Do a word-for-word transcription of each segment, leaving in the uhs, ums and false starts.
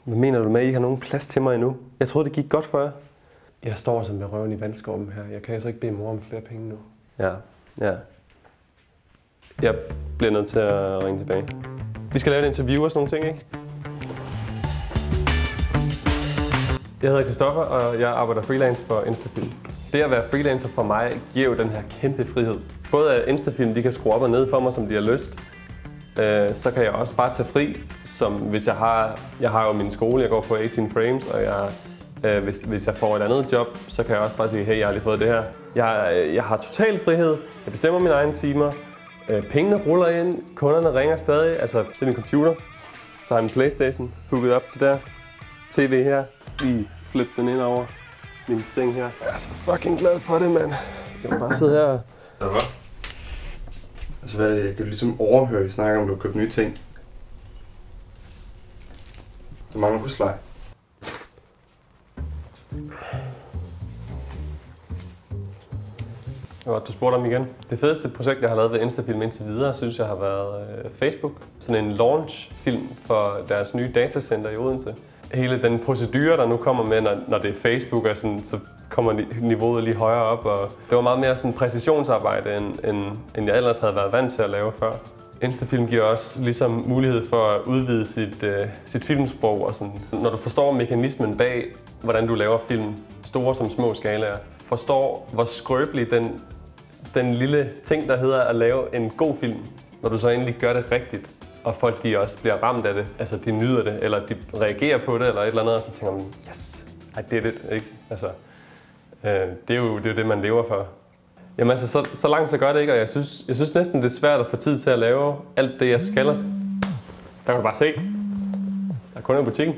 Hvad mener du med, at I ikke har nogen plads til mig endnu? Jeg troede, det gik godt for jer. Jeg står som med røven i vandskorben her. Jeg kan altså ikke bede mor om flere penge nu. Ja, ja. Jeg bliver nødt til at ringe tilbage. Vi skal lave et interview og sådan nogle ting, ikke? Jeg hedder Christoffer, og jeg arbejder freelance for Instafilm. Det at være freelancer for mig giver jo den her kæmpe frihed. Både at Instafilm de kan skrue op og ned for mig, som de har lyst. Øh, så kan jeg også bare tage fri, som hvis jeg har... Jeg har jo min skole, jeg går på atten frames, og jeg, øh, hvis, hvis jeg får et andet job, så kan jeg også bare sige, hey, jeg har lige fået det her. Jeg, jeg har total frihed, jeg bestemmer mine egne timer, øh, pengene ruller ind, kunderne ringer stadig, altså til min computer. Så har jeg min PlayStation hooket op til der, tv her, lige flippe den ind over min seng her. Jeg er så fucking glad for det, mand. Jeg kan bare sidde her og... Så hvad? Altså hvad er det? Jeg kan ligesom overhøre, I snakker om, du har købt nye ting. Du mangler husleje. Godt, du spurgte om igen. Det fedeste projekt, jeg har lavet ved Instafilm indtil videre, synes jeg har været øh, Facebook. Sådan en launch-film for deres nye datacenter i Odense. Hele den procedure, der nu kommer med, når, når det er Facebook, og sådan, så kommer niveauet lige højere op. Og det var meget mere sådan præcisionsarbejde, end, end, end jeg ellers havde været vant til at lave før. Instafilm giver også ligesom mulighed for at udvide sit, øh, sit filmsprog. Og sådan. Når du forstår mekanismen bag, hvordan du laver film, store som små skalaer, forstår, hvor skrøbelig den, den lille ting, der hedder at lave en god film, når du så endelig gør det rigtigt, og folk de også bliver ramt af det, altså de nyder det, eller de reagerer på det, eller et eller andet, og så tænker man, yes, I did it, ikke? Altså, øh, det, er jo, det er jo det, man lever for. Jamen altså, så, så langt så gør det ikke, og jeg synes, jeg synes næsten, det er svært at få tid til at lave alt det, jeg skal. Der kan du bare se. Der er kunder i butikken.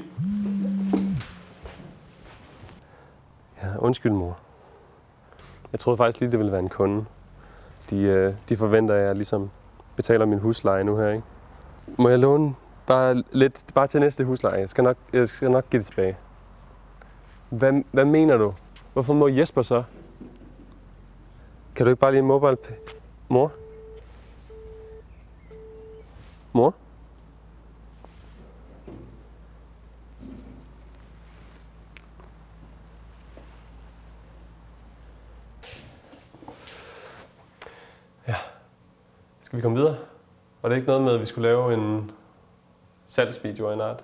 Ja, undskyld mor. Jeg troede faktisk lige, det ville være en kunde. De, øh, de forventer, at jeg ligesom betaler min husleje nu her, ikke? Må jeg låne bare lidt, bare til næste husleje? Jeg skal nok, jeg skal nok give det tilbage. Hvad, hvad mener du? Hvorfor må Jesper så? Kan du ikke bare lige mobile pay? Mor? Mor? Ja. Skal vi komme videre? Var det ikke noget med, at vi skulle lave en salgsvideo af en art?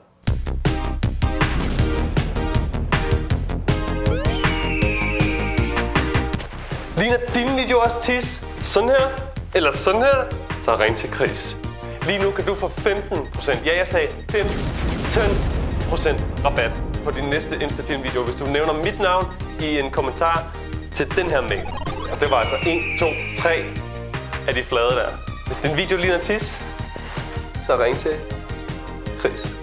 Ligner dine videoer også tis? Sådan her? Eller sådan her? Så ring til Chris. Lige nu kan du få femten procent, ja jeg sagde femten procent rabat på din næste Instafilm-video, hvis du nævner mit navn i en kommentar til den her mail. Og det var altså en, to, tre af de flade der. Hvis din video ligner tis, så ring til Chris.